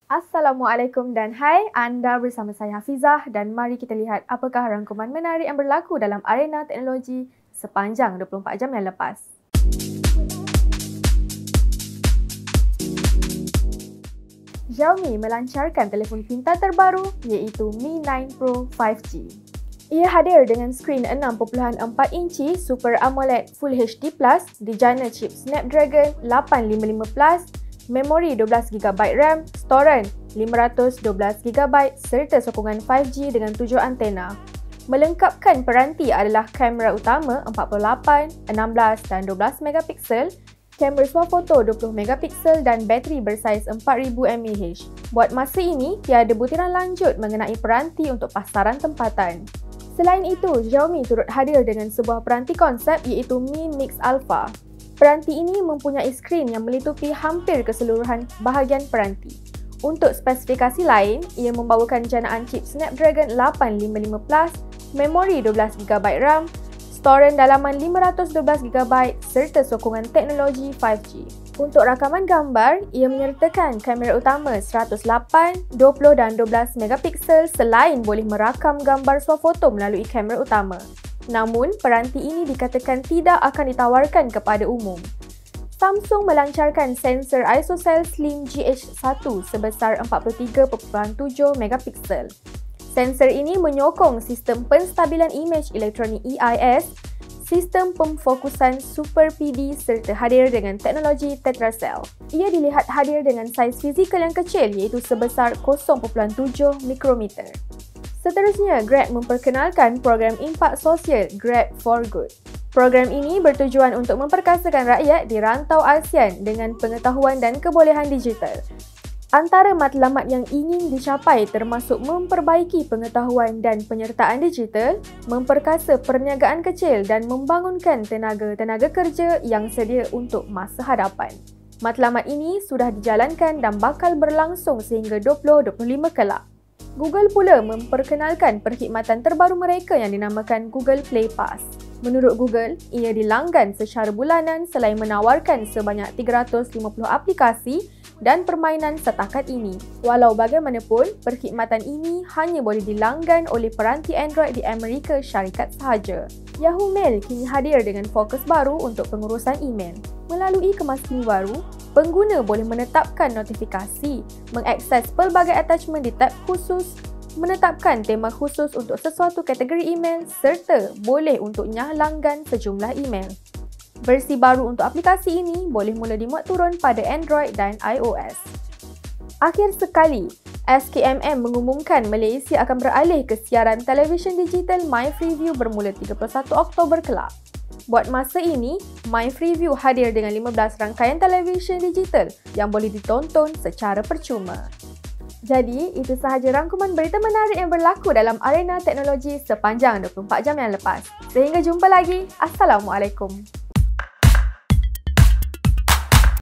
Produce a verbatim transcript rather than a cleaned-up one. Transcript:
Assalamualaikum dan hai, anda bersama saya Hafizah dan mari kita lihat apakah rangkuman menarik yang berlaku dalam arena teknologi sepanjang dua puluh empat jam yang lepas. Xiaomi melancarkan telefon pintar terbaru iaitu Mi sembilan Pro lima G. Ia hadir dengan skrin enam perpuluhan empat inci Super AMOLED Full H D plus, dijana chip Snapdragon lapan lima lima plus, memori dua belas gigabyte RAM, storan lima ratus dua belas gigabyte serta sokongan lima G dengan tujuh antena. Melengkapkan peranti adalah kamera utama empat puluh lapan, enam belas dan dua belas megapiksel, kamera swafoto dua puluh megapiksel dan bateri bersaiz empat ribu mAh. Buat masa ini, tiada butiran lanjut mengenai peranti untuk pasaran tempatan. Selain itu, Xiaomi turut hadir dengan sebuah peranti konsep iaitu Mi Mix Alpha. Peranti ini mempunyai skrin yang melitupi hampir keseluruhan bahagian peranti. Untuk spesifikasi lain, ia membawakan janaan chip Snapdragon lapan lima lima plus, memori dua belas gigabyte RAM, storan dalaman lima ratus dua belas gigabyte serta sokongan teknologi lima G. Untuk rakaman gambar, ia menyertakan kamera utama seratus lapan, dua puluh dan dua belas megapiksel selain boleh merakam gambar swafoto melalui kamera utama. Namun, peranti ini dikatakan tidak akan ditawarkan kepada umum. Samsung melancarkan sensor ISOCELL Slim G H satu sebesar empat puluh tiga perpuluhan tujuh megapiksel. Sensor ini menyokong sistem penstabilan imej elektronik E I S, sistem pemfokusan Super P D serta hadir dengan teknologi tetracell. Ia dilihat hadir dengan saiz fizikal yang kecil iaitu sebesar kosong perpuluhan tujuh mikrometer. Seterusnya, Grab memperkenalkan program impak sosial Grab for Good. Program ini bertujuan untuk memperkasakan rakyat di rantau ASEAN dengan pengetahuan dan kebolehan digital. Antara matlamat yang ingin dicapai termasuk memperbaiki pengetahuan dan penyertaan digital, memperkasa perniagaan kecil dan membangunkan tenaga-tenaga kerja yang sedia untuk masa hadapan. Matlamat ini sudah dijalankan dan bakal berlangsung sehingga dua puluh dua puluh lima kelak. Google pula memperkenalkan perkhidmatan terbaru mereka yang dinamakan Google Play Pass. Menurut Google, ia dilanggan secara bulanan selain menawarkan sebanyak tiga ratus lima puluh aplikasi dan permainan setakat ini. Walau bagaimanapun, perkhidmatan ini hanya boleh dilanggan oleh peranti Android di Amerika Syarikat sahaja. Yahoo Mail kini hadir dengan fokus baru untuk pengurusan email. Melalui kemas kini baru, pengguna boleh menetapkan notifikasi, mengakses pelbagai attachment di tab khusus, menetapkan tema khusus untuk sesuatu kategori email serta boleh untuk nyah langgan sejumlah email. Versi baru untuk aplikasi ini boleh mula dimuat turun pada Android dan iOS. Akhir sekali, S K M M mengumumkan Malaysia akan beralih ke siaran televisyen digital MyFreeview bermula tiga puluh satu Oktober kelak. Buat masa ini, MyFreeview hadir dengan lima belas rangkaian televisyen digital yang boleh ditonton secara percuma. Jadi, itu sahaja rangkuman berita menarik yang berlaku dalam arena teknologi sepanjang dua puluh empat jam yang lepas. Sehingga jumpa lagi. Assalamualaikum.